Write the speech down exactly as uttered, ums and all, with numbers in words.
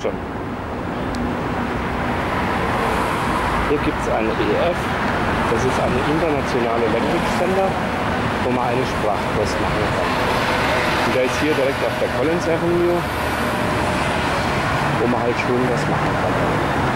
schon. Hier gibt es eine E F, das ist eine internationale Language Center, wo man einen Sprachkurs machen kann. Und der ist hier direkt auf der Collins Avenue, wo man halt schon was machen kann.